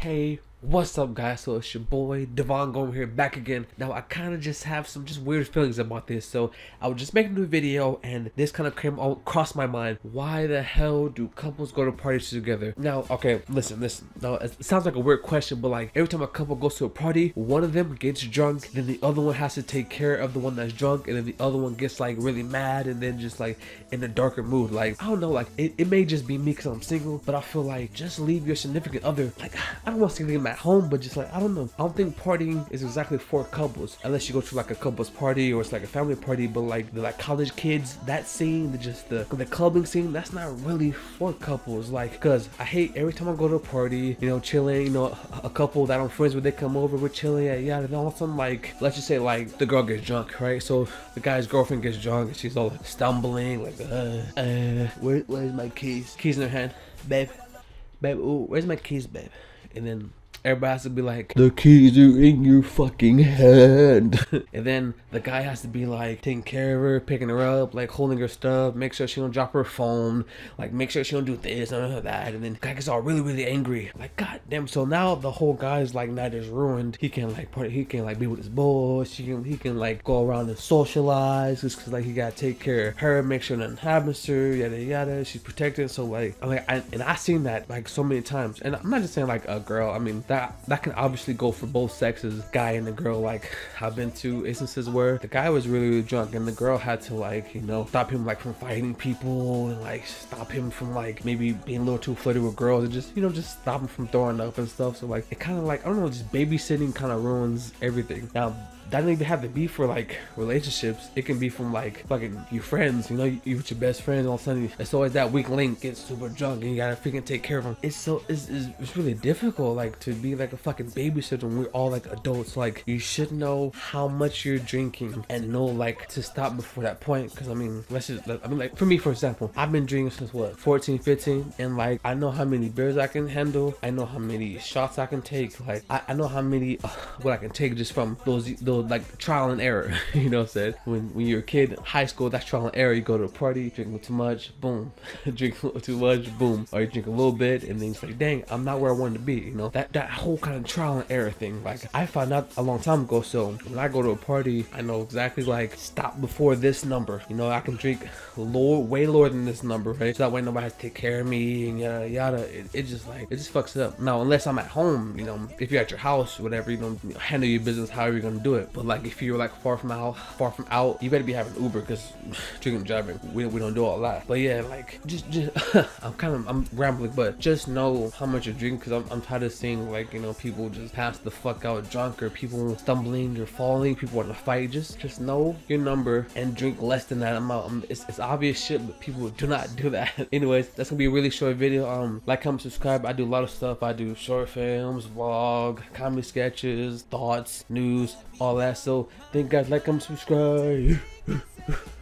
Hey, what's up guys? So it's your boy Devon Gomer here, back again. Now I kind of just have some weird feelings about this, so I was just making a new video and this kind of came across my mind. Why the hell do couples go to parties together? Now, okay, listen. Now it sounds like a weird question, but like every time a couple goes to a party, one of them gets drunk, then the other one has to take care of the one that's drunk, and then the other one gets like really mad and then just like in a darker mood. Like, I don't know, like it may just be me because I'm single, but I feel like just leave your significant other. Like, I don't want to see them at home, but just like, I don't know, I don't think partying is exactly for couples unless you go to like a couples party or it's like a family party. But like the college kids, that scene, the clubbing scene, that's not really for couples. Like, because I hate every time I go to a party, you know, chilling, you know, a couple that I'm friends with, they come over, we're chilling, yeah, and all of a sudden, like, let's just say like the girl gets drunk, right? So the guy's girlfriend gets drunk and she's all like, stumbling like, where's my keys in her hand, babe, ooh, where's my keys, babe? And then everybody has to be like, the keys are in your fucking hand. And then the guy has to be like taking care of her, picking her up, like holding her stuff, make sure she don't drop her phone, like make sure she don't do this and that. And then the guy gets all really angry, like, god damn. So now the whole guy's like night is ruined. He can like party, he can like be with his boys, he can like go around and socialize, just cause like he gotta take care of her, make sure nothing happens to her, yada yada, she's protected. So like I seen that like so many times. And I'm not just saying like a girl, I mean that can obviously go for both sexes, guy and the girl. Like, I've been to instances where the guy was really drunk and the girl had to, like, you know, stop him like from fighting people and like stop him from like maybe being a little too flirty with girls and just, you know, just stop him from throwing up and stuff. So like it kind of like, I don't know, just babysitting kind of ruins everything. Now that doesn't even have to be for like relationships. It can be from like fucking your friends, you know, you with your best friend, all of a sudden it's always that weak link gets super drunk and you gotta freaking take care of them. It's really difficult like to be like a fucking babysitter when we're all like adults. Like, you should know how much you're drinking and know like to stop before that point. Because I mean, like for me, for example, I've been drinking since what, 14, 15, and like I know how many beers I can handle, I know how many shots I can take, like I know how many what I can take just from those like trial and error. You know what I'm saying? When you're a kid in high school, that's trial and error. You go to a party, drinking too much, boom. Drink a little too much, boom. Or you drink a little bit and then you say, dang, I'm not where I wanted to be. You know, that whole kind of trial and error thing, like I found out a long time ago. So when I go to a party, I know exactly like stop before this number. You know, I can drink way lower than this number, right? So that way nobody has to take care of me and yada yada. It just fucks it up. Now unless I'm at home, you know, if you're at your house, whatever, you know, handle your business however you're gonna do it. But like if you're like far from out, you better be having Uber, because drinking and driving, we don't do all that. But yeah, like just I'm rambling, but just know how much you're drinking, because I'm tired of seeing like, you know, people just pass the fuck out drunk, or people stumbling or falling, people want to fight. Just know your number and drink less than that amount. It's obvious shit, but people do not do that. Anyways, that's gonna be a really short video. Like, comment, subscribe. I do a lot of stuff. I do short films, vlog, comedy sketches, thoughts, news, all that. So thank you guys, like, comment, subscribe.